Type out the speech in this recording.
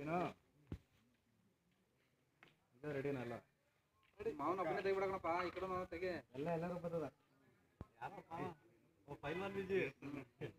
ರೆಡಿನಾ ಈಗ ರೆಡಿನಲ್ಲ ಮಾವನ ಒಬ್ಬನೇ ತೆಗಿಬಿಡಕಣಪ್ಪ ಈ ಕಡೆ ತೆಗೆ ಎಲ್ಲರೂ ಬರ್ತದ ಯಾರಪ್ಪ ಫೈಲ್ ಮಾಡಿ